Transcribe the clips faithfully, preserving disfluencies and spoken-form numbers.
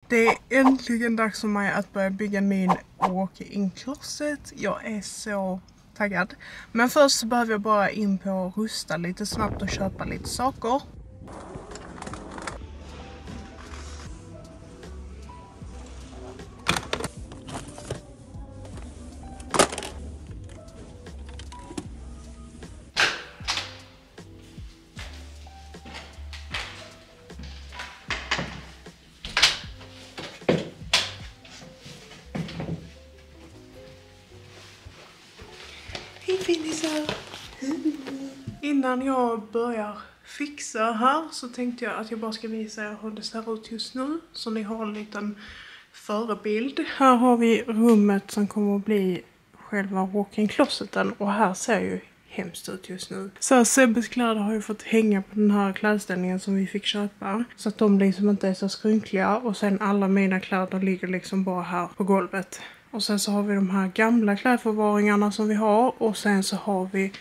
Det är äntligen dags för mig att börja bygga min walk-in closet. Jag är så taggad. Men först så behöver jag bara in på att rusta lite snabbt och köpa lite saker. Innan jag börjar fixa här så tänkte jag att jag bara ska visa er hur det ser ut just nu. Så ni har en liten förebild. Här har vi rummet som kommer att bli själva walk-in closeten. Och här ser ju hemskt ut just nu. Så Sebbes kläder har ju fått hänga på den här klädställningen som vi fick köpa. Så att de liksom inte är så skrynkliga. Och sen alla mina kläder ligger liksom bara här på golvet. Och sen så har vi de här gamla klädförvaringarna som vi har. Och sen så har vi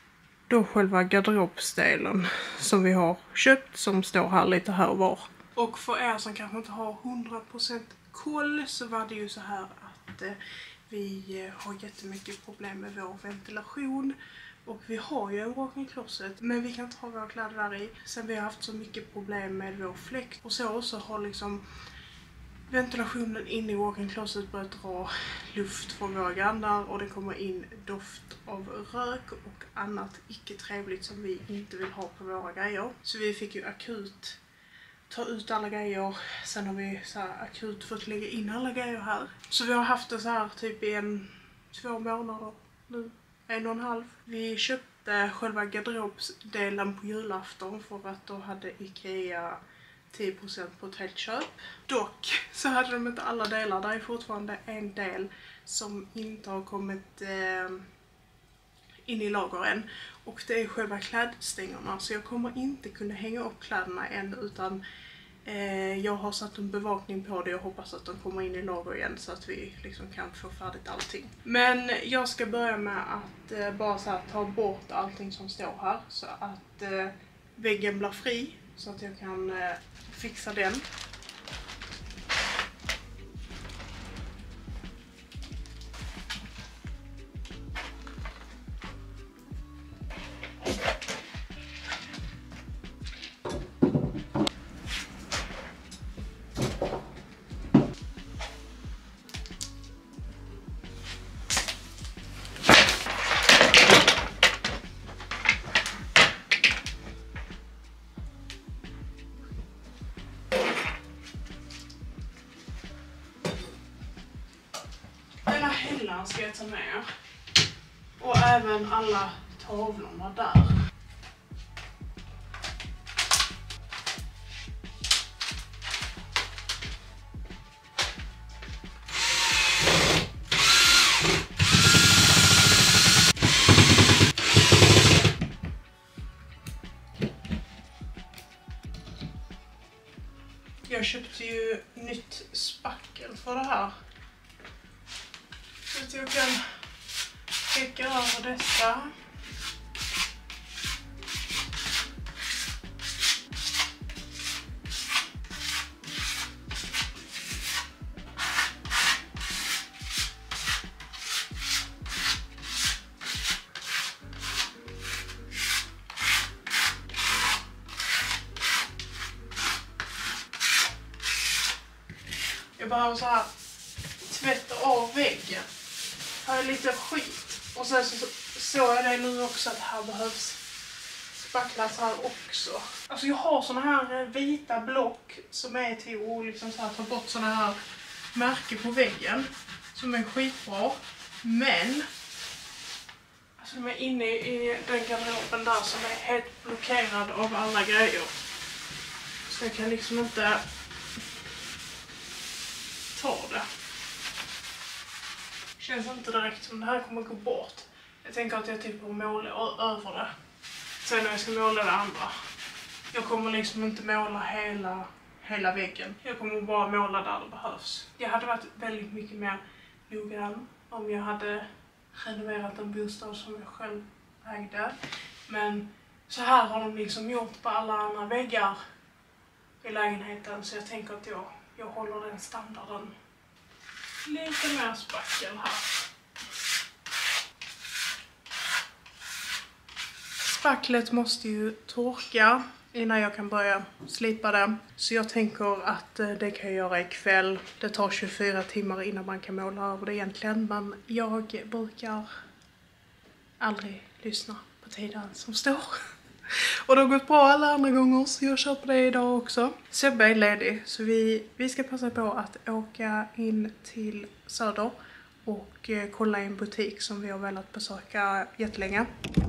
då själva garderobsdelen som vi har köpt som står här lite här och var. Och för er som kanske inte har hundra procent koll så var det ju så här att eh, vi eh, har jättemycket problem med vår ventilation. Och vi har ju en walk-in closet men vi kan inte ha våra kläder där i. Sen vi har haft så mycket problem med vår fläkt. Och så så har liksom ventilationen inne i walk-in closet börjar dra luft från våra grannar och det kommer in doft av rök och annat icke trevligt som vi inte vill ha på våra grejer. Så vi fick ju akut ta ut alla grejer. Sen har vi så här akut fått lägga in alla grejer här. Så vi har haft det så här typ i en två månader nu. En och en halv. Vi köpte själva garderobsdelen på julafton för att då hade Ikea tio procent på ett helt köp. Dock så hade de inte alla delar. Det är fortfarande en del som inte har kommit eh, in i lager än. Och det är själva klädstängerna. Så jag kommer inte kunna hänga upp kläderna än utan eh, jag har satt en bevakning på det och hoppas att de kommer in i lager igen så att vi liksom kan få färdigt allting. Men jag ska börja med att eh, bara så här, ta bort allting som står här så att eh, väggen blir fri. Så att jag kan eh, fixa den. Hyllan ska jag ta med. Och även alla tavlorna där. Jag köpte ju nytt spackel för det här. Så att jag kan täcka över dessa. Jag behöver så här tvätta av väggen. Här är lite skit. Och sen så, så är det nu också att här behövs spacklas här också. Alltså jag har såna här vita block som är till att liksom så här ta bort såna här märken på väggen. Som är skitbra. Men alltså de är inne i den garderoben där som är helt blockerad av alla grejer. Så jag kan liksom inte ta det. Känns inte direkt som det här kommer gå bort. Jag tänker att jag typ målar över det. Sen när jag ska måla det andra. Jag kommer liksom inte måla hela, hela väggen. Jag kommer bara måla där det behövs. Jag hade varit väldigt mycket mer noggrann om jag hade renoverat en bostad som jag själv ägde. Men så här har de liksom gjort på alla andra väggar i lägenheten. Så jag tänker att jag, jag håller den standarden. Lite mer spackel här. Spacklet måste ju torka innan jag kan börja slipa det. Så jag tänker att det kan jag göra ikväll. Det tar tjugofyra timmar innan man kan måla över det egentligen. Men jag brukar aldrig lyssna på tiden som står. Och det har gått bra alla andra gånger så jag kör på det idag också. Sebbe är ledig så vi, vi ska passa på att åka in till Söder och eh, kolla i en butik som vi har velat besöka jättelänge.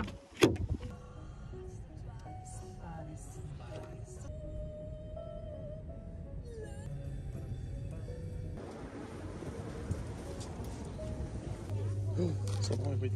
Så har vi.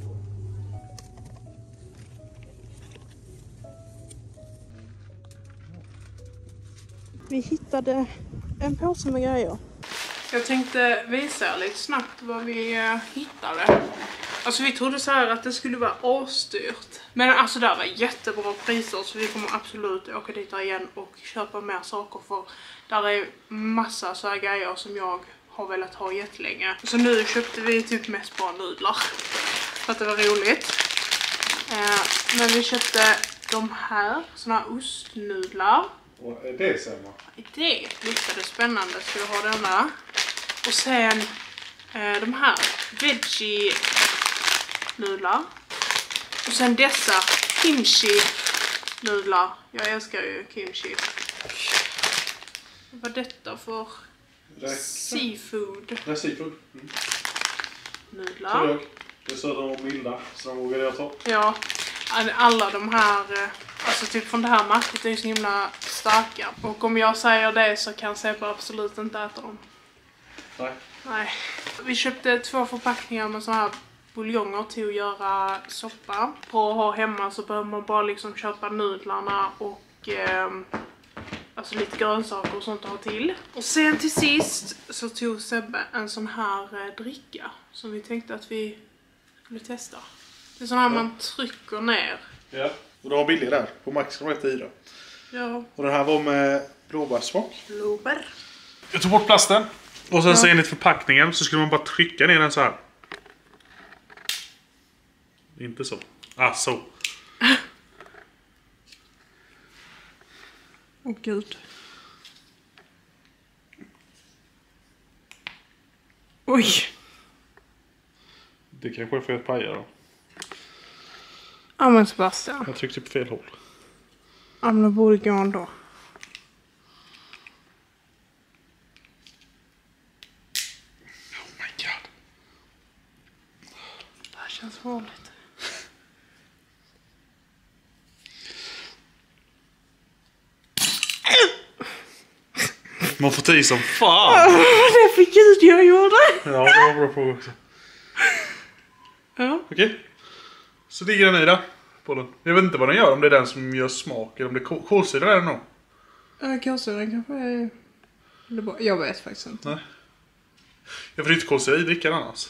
Vi hittade en påse med grejer. Jag tänkte visa er lite snabbt vad vi uh, hittade. Alltså vi trodde så här att det skulle vara avstyrt. Men alltså det var jättebra priser så vi kommer absolut åka dit igen och köpa mer saker för där är massa så här grejer som jag har velat ha jättelänge. Så nu köpte vi typ mest bara nudlar. För att det var roligt. Uh, men vi köpte de här, såna här ostnudlar. Och är det samma? Det luktade spännande så jag har denna. Och sen eh, de här veggie nudlar. Och sen dessa kimchi nudlar. Jag älskar ju kimchi. Vad var detta för Räkna. seafood? Det är seafood. Mm. Nudlar. Så det är så de var milda så de vågade jag ta. Ja, alla de här, alltså typ från det här märket är ju så himla starka. Och om jag säger det så kan Sebbe absolut inte äta dem. Nej. Nej. Vi köpte två förpackningar med såna här buljonger till att göra soppa. För att ha hemma så behöver man bara liksom köpa nudlarna och eh, alltså lite grönsaker och sånt att ha till. Och sen till sist så tog Sebbe en sån här eh, dricka som vi tänkte att vi skulle testa. Det är sån här ja. Man trycker ner. Ja, och det var billig där. På Max kan man äta i då. Ja. Och den här var med blåbärssmak. Blåbär. Jag tog bort plasten. Och sen ja. så enligt förpackningen så skulle man bara trycka ner den så här. Inte så. Ah, så. Åh oh, gud. Oj. Det kanske är för att paja då. Ja men Sebastian. Jag tryckte på fel håll. Ja men det borde gå ändå. Oh my god. Det här känns farligt. Man får ta i som fan. Det fick ut jag gjorde. Ja, det var bra fråga också. Ja. Okej. Okay. Så ligger den i där. På den. Jag vet inte vad den gör. Om det är den som gör smak. Eller om det är kolsyra där nog. Ja, kolsyra kanske är... Jag vet faktiskt inte. Nej. Jag får inte kolsyra i drickan annars.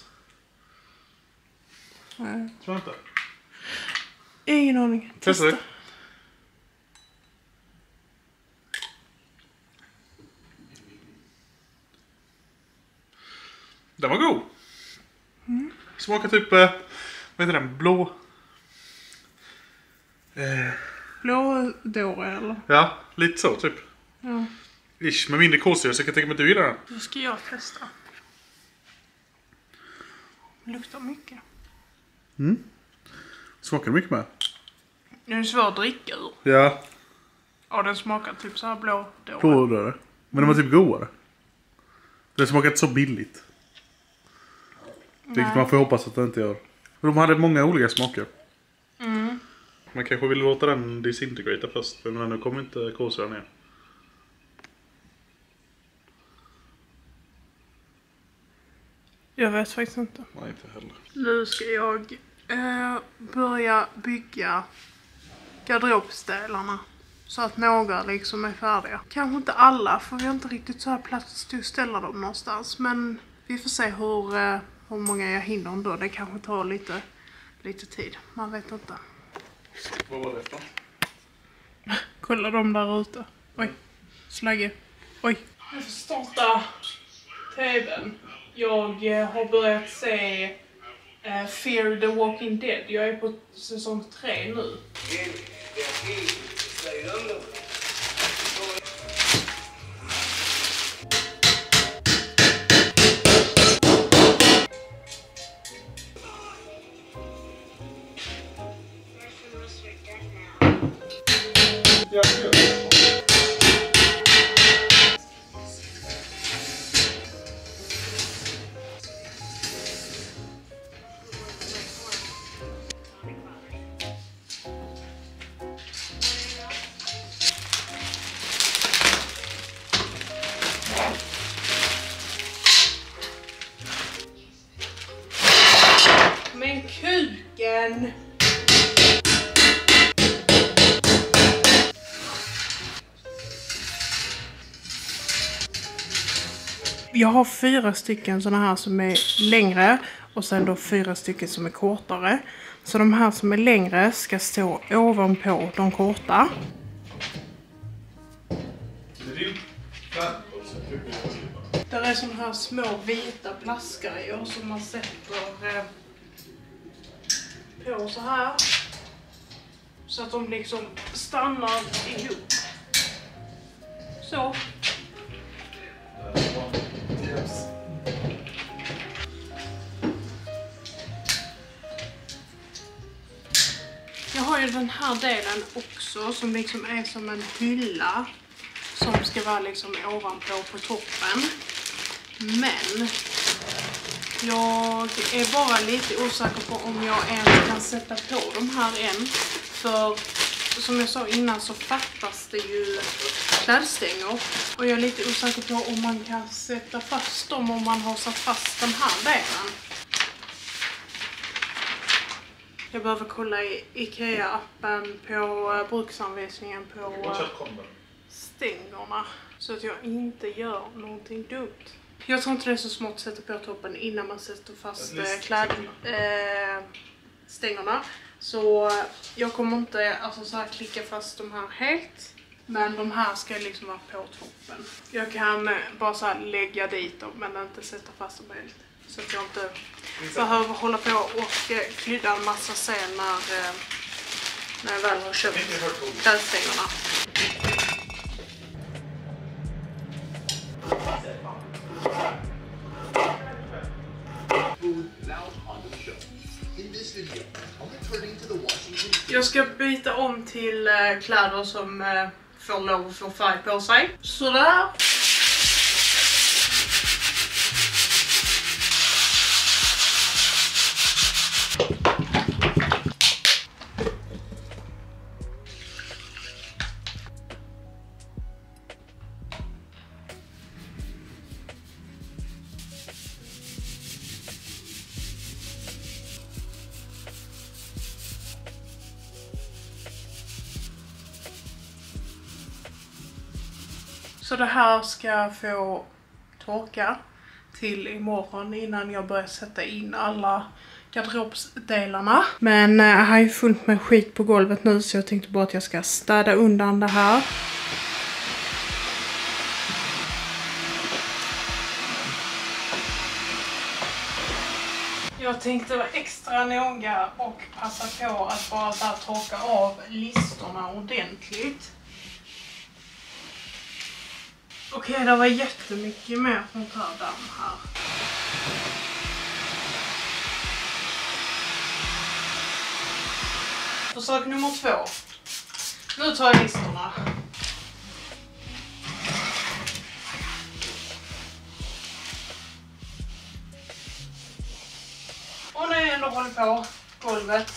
Nej. Tror jag inte. Ingen aning. Testa det. Den var god. Mm. Smakar typ, eh, vad heter den, blå... Eh. Blå dåre eller? Ja, lite så typ. Ja. Ish, med mindre kolsyra så jag kan tänka mig att du gillar den. Nu ska jag testa. Det luktar mycket. Mm. Smakar mycket med. Den är svår att dricka ur. Ja. Ja, den smakar typ så här blå dåre. Blå dåre. Men den var typ godare. Den smakar inte så billigt. Vilket man får hoppas att det inte gör. De hade många olika smaker. Mm. Man kanske vill låta den disintegrata först. För nu kommer inte kolsyran ner. Jag vet faktiskt inte. Nej, inte heller. Nu ska jag eh, börja bygga garderobsdelarna. Så att några liksom är färdiga. Kanske inte alla, för vi har inte riktigt så här plats att ställa dem någonstans. Men vi får se hur, eh, hur många jag hinner ändå. Det kanske tar lite, lite tid. Man vet inte. Vad var det för? Kolla dem där ute. Oj, slagge. Oj. Jag får starta tvn. Jag har börjat se uh, Fear the Walking Dead. Jag är på säsong tre nu. Men kuken! Jag har fyra stycken såna här som är längre och sen då fyra stycken som är kortare. Så de här som är längre ska stå ovanpå de korta. Det är såna här små vita plastgrejer som man sätter eh, på så här. Så att de liksom stannar ihop. Så. Jag har ju den här delen också som liksom är som en hylla som ska vara liksom ovanpå på toppen. Men jag är bara lite osäker på om jag ens kan sätta på de här än. För som jag sa innan så fattas det ju klädstänger. Och jag är lite osäker på om man kan sätta fast dem om man har satt fast den här delen. Jag behöver kolla i IKEA-appen på bruksanvisningen på stängerna. Så att jag inte gör någonting dumt. Jag tror inte det är så smart att sätta på toppen innan man sätter fast klädstängerna. Äh, så jag kommer inte alltså, så här, klicka fast de här helt. Men de här ska liksom vara på toppen. Jag kan bara så här, lägga dit dem men inte sätta fast dem helt. Så att jag inte behöver hålla på och eh, klydda en massa sen när, eh, när jag väl har köpt klädstängerna. Jag ska byta om till eh, kläder som eh, får lov att få färg på sig. Sådär. Så det här ska få torka till imorgon innan jag börjar sätta in alla garderobsdelarna. Men jag har ju fullt med skit på golvet nu så jag tänkte bara att jag ska städa undan det här. Jag tänkte vara extra noga och passa på att bara där torka av listorna ordentligt. Okej, okay, det var jättemycket mer sånt här damm här. Försök nummer två. Nu tar jag listorna. Och när jag ändå håller på golvet.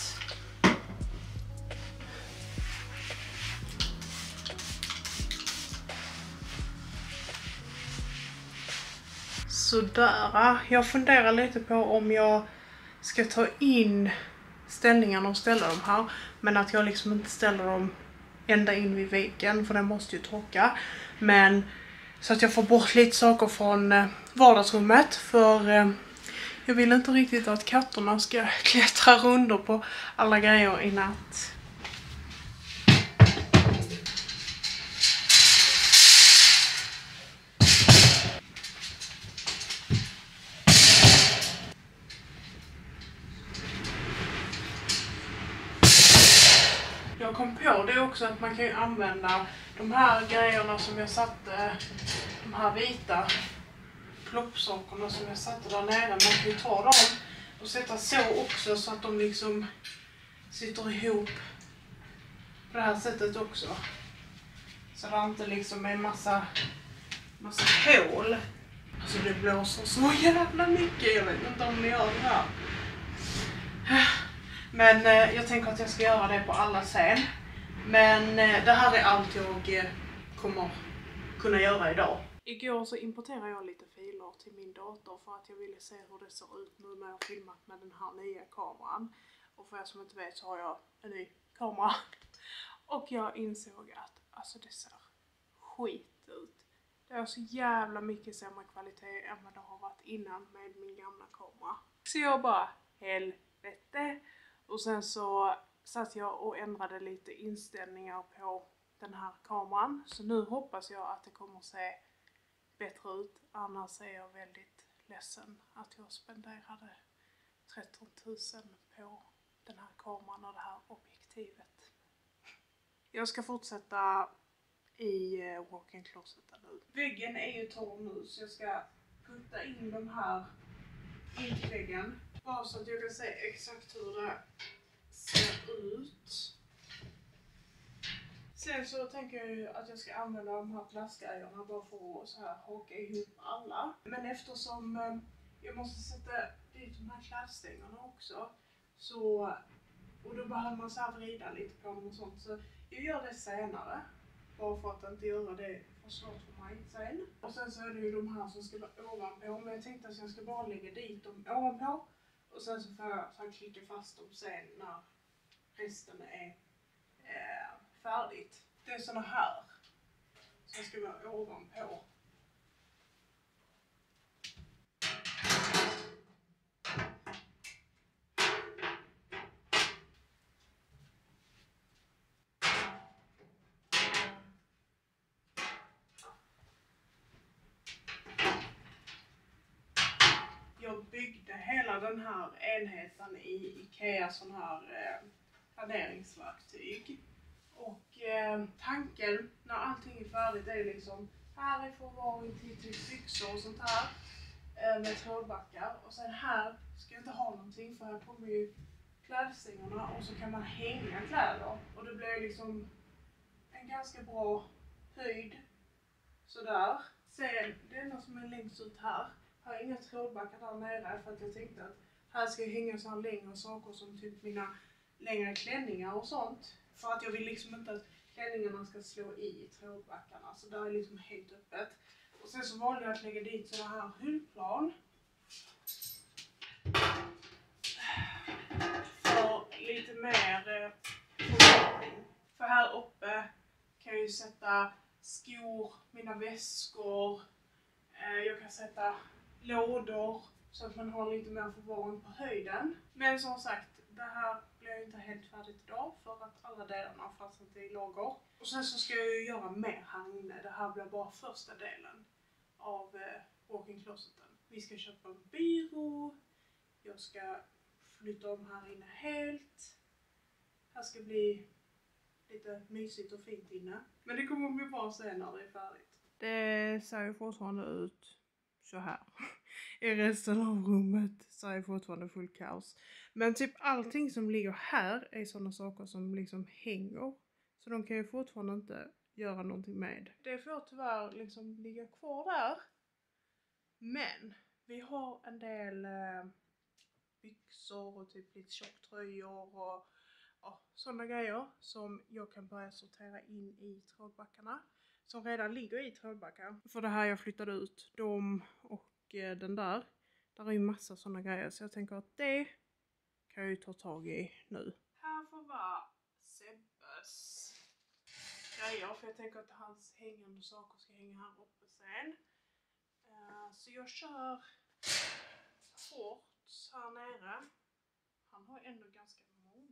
Sådär. Jag funderar lite på om jag ska ta in ställningarna och ställa dem här. Men att jag liksom inte ställer dem ända in vid väggen för den måste ju torka. Men så att jag får bort lite saker från vardagsrummet. För eh, jag vill inte riktigt att katterna ska klättra runt på alla grejer i natt. kom på det också att man kan ju använda de här grejerna som jag satte, de här vita ploppsakerna som jag satte där nere. Man kan ju ta dem och sätta så också så att de liksom sitter ihop på det här sättet också. Så det inte liksom är en massa, massa hål. Alltså det blåser så jävla mycket, jag vet inte om ni gör det här. Men eh, jag tänker att jag ska göra det på alla sen. Men eh, det här är allt jag eh, kommer kunna göra idag. Igår så importerade jag lite filer till min dator för att jag ville se hur det ser ut nu när jag har filmat med den här nya kameran. Och för er som inte vet så har jag en ny kamera. Och jag insåg att alltså det ser skit ut. Det är så jävla mycket sämre kvalitet än vad det har varit innan med min gamla kamera. Så jag bara, helvete. Och sen så satt jag och ändrade lite inställningar på den här kameran. Så nu hoppas jag att det kommer se bättre ut. Annars är jag väldigt ledsen att jag spenderade tretton tusen på den här kameran och det här objektivet. Jag ska fortsätta i walk-in closeten nu. Väggen är ju torr nu så jag ska putta in de här i väggen. Bara så att jag kan se exakt hur det ser ut. Sen så tänker jag ju att jag ska använda de här plastgrejerna bara för att så här haka ihop alla. Men eftersom eh, jag måste sätta dit de här klädstängerna också. Så, och då behöver man så här vrida lite på dem och sånt. Så jag gör det senare. Bara för att inte göra det för svårt för mig sen. Och sen så är det ju de här som ska vara ovanpå. Men jag tänkte att jag ska bara lägga dit dem ovanpå. Och sen så får jag så här klicka fast dem sen när resten är eh, färdigt. Det är såna här som ska vara ovanpå. Jag byggde hela den här enheten i Ikea sån här eh, planeringsverktyg. Och eh, tanken när allting är färdigt är liksom här är förvaring till typ byxor och sånt här eh, med trådbackar. Och sen här ska jag inte ha någonting för här kommer ju klädstängerna och så kan man hänga kläder. Och det blir liksom en ganska bra höjd sådär. Sen det enda som är längst ut här. Jag har inga trådbackar där nere för att jag tänkte att här ska jag hänga så här längre saker som typ mina längre klänningar och sånt. För att jag vill liksom inte att klänningarna ska slå i trådbackarna. Så där är liksom helt öppet. Och sen så valde jag att lägga dit sådana här hyllplan. För lite mer förvaring. För här uppe kan jag ju sätta skor, mina väskor. Jag kan sätta lådor så att man har lite mer förvaring på höjden. Men som sagt, det här blir inte helt färdigt idag för att alla delarna fast inte i lager. Och sen så ska jag ju göra mer här inne. Det här blir bara första delen av eh, walk-in closeten. Vi ska köpa en byrå. Jag ska flytta om här inne helt. Här ska bli lite mysigt och fint inne. Men det kommer att bli bra sen när det är färdigt. Det ser ju fortfarande ut så här. I resten av rummet så är fortfarande full kaos. Men typ allting som ligger här är sådana saker som liksom hänger. Så de kan ju fortfarande inte göra någonting med. Det får tyvärr liksom ligga kvar där. Men vi har en del eh, byxor och typ lite tjocktröjor och ja, sådana grejer som jag kan börja sortera in i trådbackarna. Som redan ligger i trådbackar. För det här jag flyttade ut dem och eh, den där. Där är ju massa sådana grejer så jag tänker att det kan jag ju ta tag i nu. Här får vara Sebbes grejer för jag tänker att hans hängande saker ska hänga här uppe sen. Uh, så jag kör shorts här nere. Han har ändå ganska många.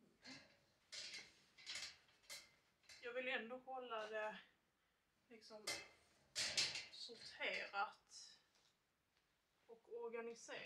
Jag vill ändå hålla det liksom sorterat och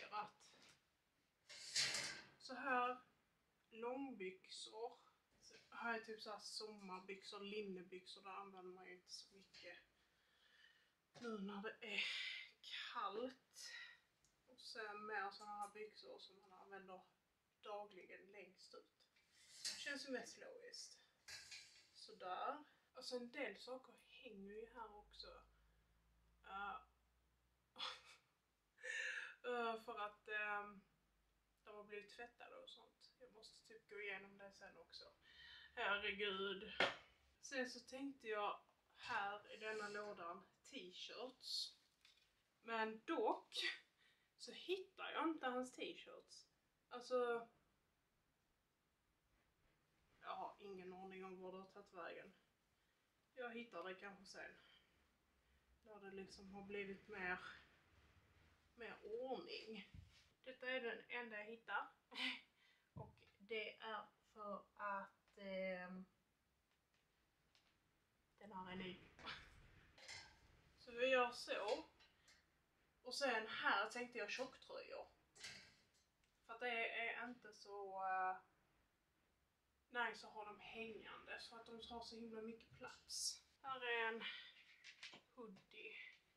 organiserat. Så här långbyxor. har jag typ så här sommarbyxor, linnebyxor. Där använder man ju inte så mycket nu när det är kallt. Och sen mer sådana här byxor som man använder dagligen längst ut. Känns ju mest logiskt. Sådär. Och så en del saker hänger ju här också. Uh, uh, för att uh, de har blivit tvättade och sånt. Jag måste typ gå igenom det sen också. Herregud. Sen så tänkte jag här i denna lådan t-shirts. Men dock så hittar jag inte hans t-shirts. Alltså... Jag har ingen aning om var det har tagit vägen. Jag hittar det kanske sen. När det liksom har blivit mer, mer ordning. Detta är den enda jag hittar. Och det är för att eh, den här är ny. Så vi gör så. Och sen här tänkte jag tjocktröjor. För att det är inte så uh, nice att ha dem hängande. Så att de tar så himla mycket plats. Här är en hoodie.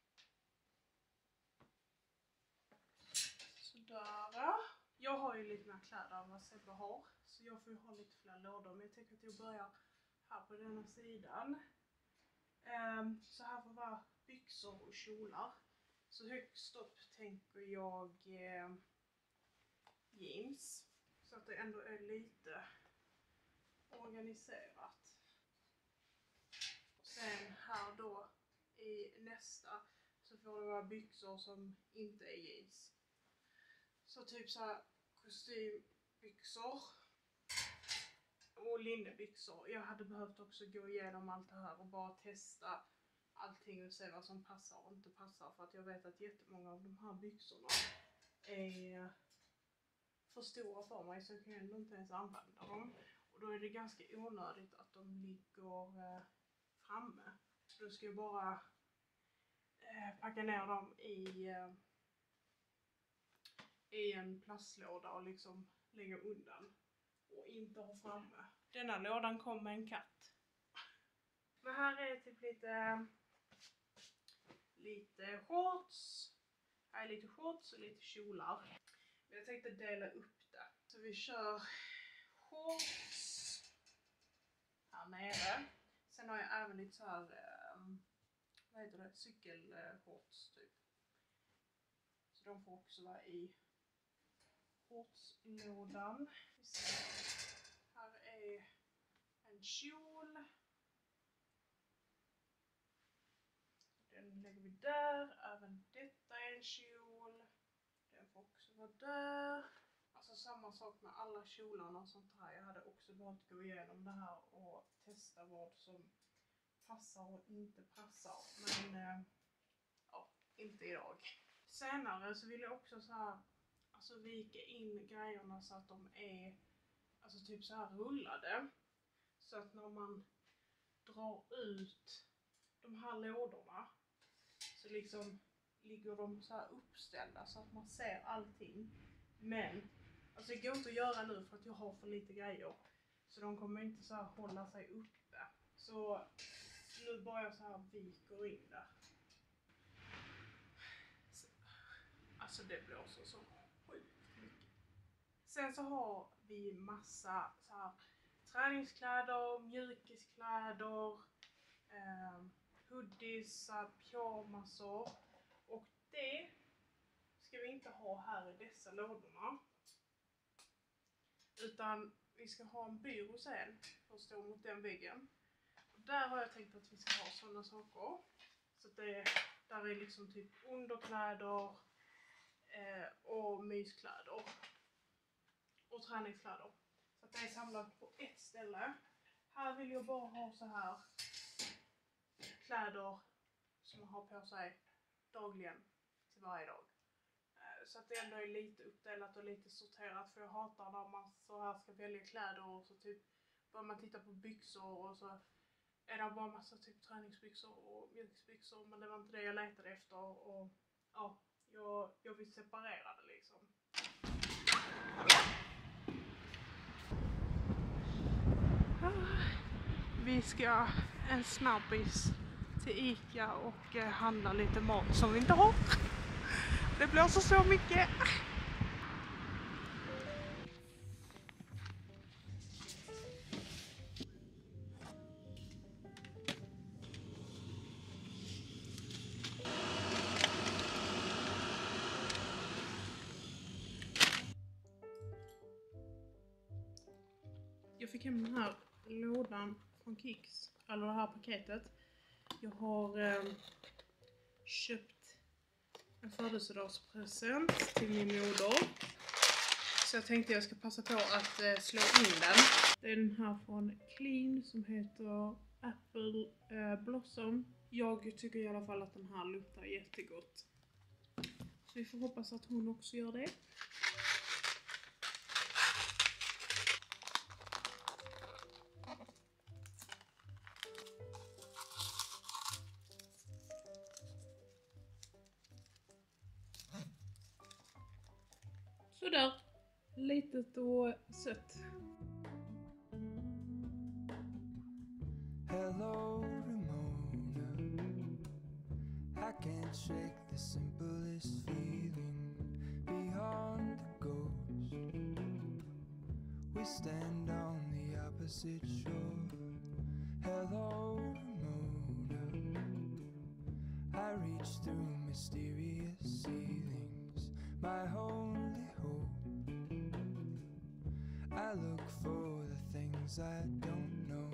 Sådär. Jag har ju lite mer kläder än vad Sebbe har. Så jag får ju ha lite fler lådor. Men jag tänker att jag börjar här på denna sidan. Um, så här får vara byxor och kjolar. Så högst upp tänker jag eh, jeans. Så att det ändå är lite organiserat. Och sen här då i nästa så får det vara byxor som inte är jeans. Så typ så här kostymbyxor och linnebyxor. Jag hade behövt också gå igenom allt det här och bara testa allting och se vad som passar och inte passar. För att jag vet att jättemånga av de här byxorna är för stora för mig så jag kan ändå inte ens använda dem. Och då är det ganska onödigt att de ligger eh, framme. Så då ska jag bara eh, packa ner dem i, eh, i en plastlåda och liksom lägga undan. Och inte ha framme. Denna lådan kom med en katt. Men här är typ lite, lite shorts. Här är lite shorts och lite kjolar. Men jag tänkte dela upp det. Så vi kör shorts här nere. Sen har jag även lite så här, um, vad heter det, cykelshorts typ. Så de får också vara i shortslådan. Här är en kjol. Den lägger vi där. Även detta är en kjol. Den får också vara där. Alltså samma sak med alla kjolarna och sånt här. Jag hade också behövt gå igenom det här och testa vad som passar och inte passar. Men eh, ja, inte idag. Senare så vill jag också så här, alltså vika in grejerna så att de är alltså typ så här rullade. Så att när man drar ut de här lådorna så liksom ligger de så här uppställda så att man ser allting. Men alltså det går inte att göra nu för att jag har för lite grejer. Så de kommer inte så här hålla sig uppe. Så nu bara jag så här viker in där. Alltså det blåser så sjukt mycket. Sen så har vi massa så här träningskläder, mjukiskläder, eh, hoodies, pyjamasor. Och det ska vi inte ha här i dessa lådorna. Utan vi ska ha en byrå sen för att stå mot den väggen. Och där har jag tänkt att vi ska ha sådana saker. Så att det där är liksom typ underkläder eh, och myskläder. Och träningskläder. Så att det är samlat på ett ställe. Här vill jag bara ha så här kläder som man har på sig dagligen till varje dag. Så att det ändå är lite uppdelat och lite sorterat. För jag hatar när man så här ska välja kläder och så typ börjar man titta på byxor och så är det bara massa typ träningsbyxor och mjukisbyxor. Men det var inte det jag letade efter och ja, jag, jag vill separera det liksom. Vi ska en snabbis till Ica och eh, handla lite mat som vi inte har. Det blåser så mycket. Jag fick hem den här lådan från Kicks, eller det här paketet. Jag har eh, köpt en födelsedagspresent till min moder. Så jag tänkte jag ska passa på att eh, slå in den. Det är den här från Clean som heter Apple eh, Blossom. Jag tycker i alla fall att den här luktar jättegott. Så vi får hoppas att hon också gör det. Sådär, litet och sött. Hello Ramona, I can't shake the simplest feeling beyond the ghost. We stand on the opposite shore. Hello Ramona, I reach through mysterious ceilings, my only hope. I look for the things I don't know.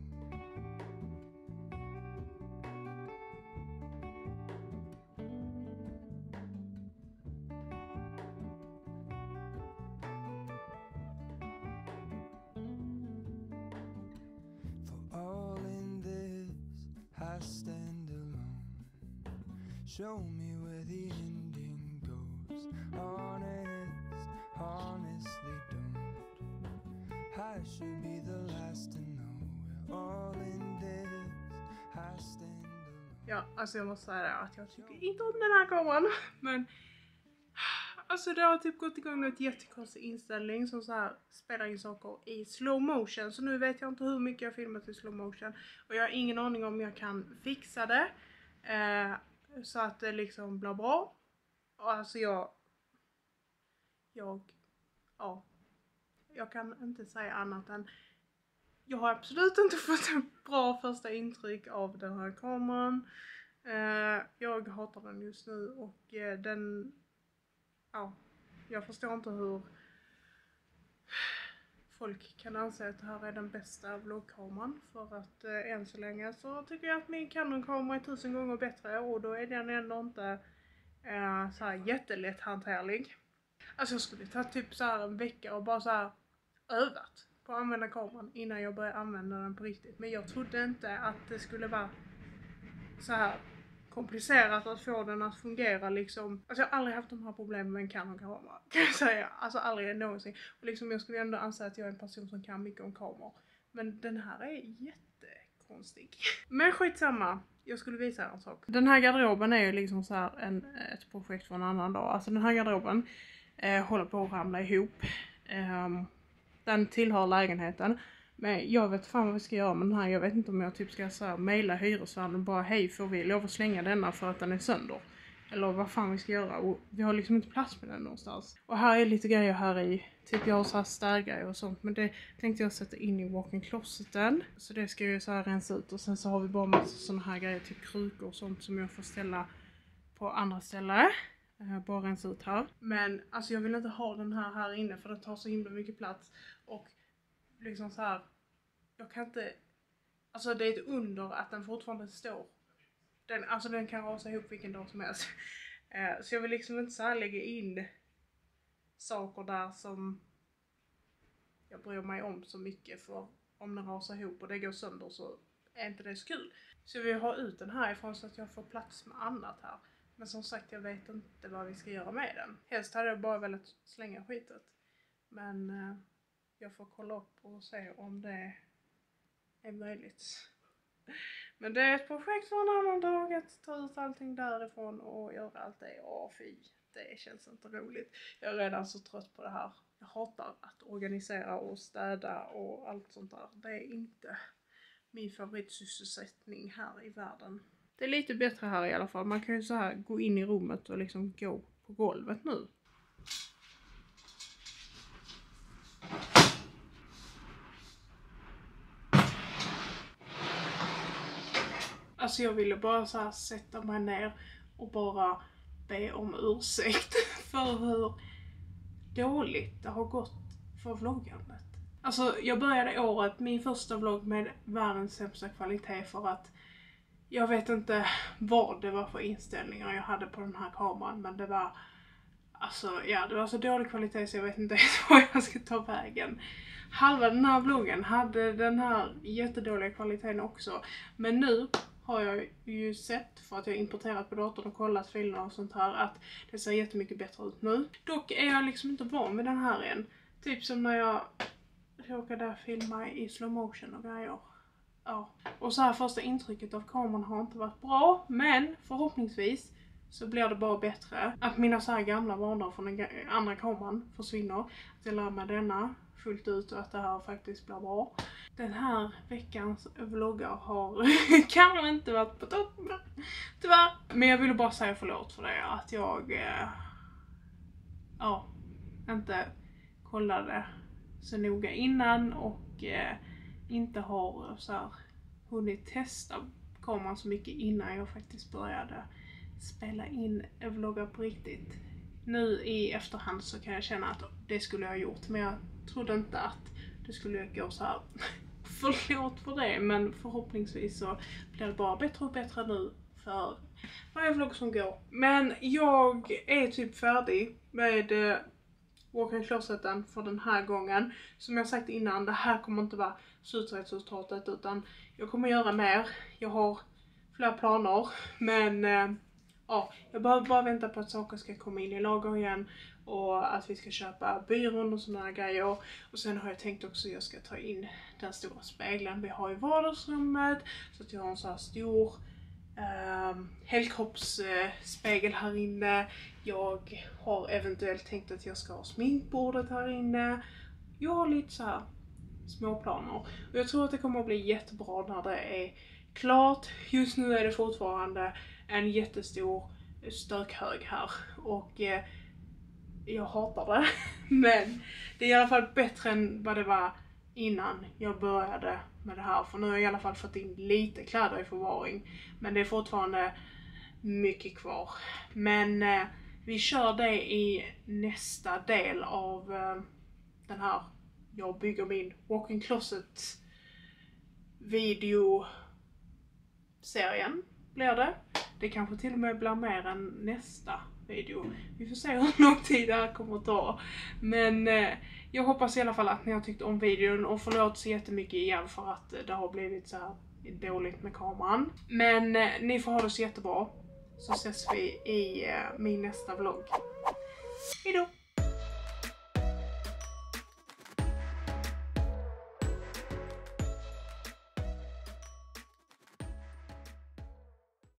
For all in this, I stand alone. Show me where the ending goes. Honest, honestly don't. I should be the last to know. We're all in this, I stand alone. Ja, alltså jag måste säga det att jag tycker inte om den här kameran. Men alltså det har typ gått igång något jättekonstig inställning som så här spelar in saker i slow motion. Så nu vet jag inte hur mycket jag filmat i slow motion. Och jag har ingen aning om jag kan fixa det. Eh, så att det liksom blir bra. Och alltså jag... Jag... Ja. Jag kan inte säga annat än... Jag har absolut inte fått en bra första intryck av den här kameran. Eh, jag hatar den just nu och eh, den... Ja, jag förstår inte hur folk kan anse att det här är den bästa vloggkameran. För att eh, än så länge så tycker jag att min Canon-kamera är tusen gånger bättre. Och då är den ändå inte eh, så här jättelätt hanterlig. Alltså jag skulle ta typ så här en vecka och bara så här övat på att använda kameran innan jag började använda den på riktigt. Men jag trodde inte att det skulle vara så här komplicerat att få den att fungera liksom. Alltså jag har aldrig haft de här problemen med en Canon-kamera, kan jag säga. Alltså aldrig någonsin. Och liksom jag skulle ändå anse att jag är en person som kan mycket om kameror. Men den här är jättekonstig. Men skitsamma. Jag skulle visa er en sak. Den här garderoben är ju liksom så här en, ett projekt för en annan dag. Alltså den här garderoben eh, håller på att ramla ihop. Eh, den tillhör lägenheten. Men jag vet fan vad vi ska göra med den här. Jag vet inte om jag typ ska så här mejla hyresvärden bara hej, får vi lov att slänga denna för att den är sönder. Eller vad fan vi ska göra. Och vi har liksom inte plats med den någonstans. Och här är lite grejer här i. Typ jag har så här städgrejer och sånt. Men det tänkte jag sätta in i walk-in closeten. Så det ska ju så här rensa ut. Och sen så har vi bara massa såna här grejer. Typ krukor och sånt som jag får ställa på andra ställen. Bara rensa ut här. Men alltså jag vill inte ha den här här inne. För det tar så himla mycket plats. Och liksom så här. Jag kan inte. Alltså det är ett under att den fortfarande står. Den, alltså den kan rasa ihop vilken dag som helst. Eh, så jag vill liksom inte så här lägga in saker där som jag bryr mig om så mycket. För om den rasar ihop och det går sönder så är inte det så kul. Så jag vill ha ut den härifrån så att jag får plats med annat här. Men som sagt, jag vet inte vad vi ska göra med den. Helst hade jag bara velat slänga skitet. Men eh, jag får kolla upp och se om det är möjligt. Men det är ett projekt för en annan dag att ta ut allting därifrån och göra allt det. Åh fy. det känns inte roligt. Jag är redan så trött på det här. Jag hatar att organisera och städa och allt sånt där. Det är inte min favoritsysselsättning här i världen. Det är lite bättre här i alla fall. Man kan ju så här gå in i rummet och liksom gå på golvet nu. Alltså jag ville bara så här sätta mig ner och bara be om ursäkt för hur dåligt det har gått för vloggandet. Alltså jag började året, min första vlogg med världens sämsta kvalitet för att jag vet inte vad det var för inställningar jag hade på den här kameran, men det var alltså ja, det var så dålig kvalitet så jag vet inte ens var jag ska ta vägen. Halva den här vloggen hade den här jättedåliga kvaliteten också, men nu har jag ju sett, för att jag har importerat på datorn och kollat filerna och sånt här, att det ser jättemycket bättre ut nu. Dock är jag liksom inte van vid den här än. Typ som när jag råkade filma i slow motion och grejer. Ja. Och så här första intrycket av kameran har inte varit bra, men förhoppningsvis så blir det bara bättre. Att mina så här gamla vanor från den andra kameran försvinner. Att jag lär mig denna fullt ut och att det här faktiskt blir bra. Den här veckans vloggar har kanske inte varit på topp, tyvärr. Men jag ville bara säga förlåt för det. Att jag eh, ja, inte kollade så noga innan och eh, inte har så här hunnit testa kameran så mycket innan jag faktiskt började spela in vloggar på riktigt. Nu i efterhand så kan jag känna att det skulle jag ha gjort, men jag trodde inte att det skulle gå så här. Förlåt för det, men förhoppningsvis så blir det bara bättre och bättre nu för varje vlogg som går. Men jag är typ färdig med uh, walk-in closeten för den här gången. Som jag sagt innan, det här kommer inte vara slutresultatet utan jag kommer göra mer. Jag har flera planer, men uh, ja, jag behöver bara vänta på att saker ska komma in i lager igen och att vi ska köpa byrån och sådana grejer. Och sen har jag tänkt också att jag ska ta in den stora spegeln vi har i vardagsrummet, så att jag har en så här stor eh, helkroppsspegel uh, här inne. Jag har eventuellt tänkt att jag ska ha sminkbordet här inne. Jag har lite så här små planer och jag tror att det kommer att bli jättebra när det är klart. Just nu är det fortfarande en jättestor stökhög här och eh, jag hatar det. Men det är i alla fall bättre än vad det var innan jag började med det här. För nu har jag i alla fall fått in lite kläder i förvaring. Men det är fortfarande mycket kvar. Men eh, vi kör det i nästa del av eh, den här. Jag bygger min walk-in closet video serien blir det. Det kanske till och med blir mer än nästa video. Vi får se hur lång tid det här kommer att ta. Men eh, jag hoppas i alla fall att ni har tyckt om videon. Och förlåt så jättemycket igen för att det har blivit så här dåligt med kameran. Men eh, ni får ha det så jättebra. Så ses vi i eh, min nästa vlogg. Hejdå!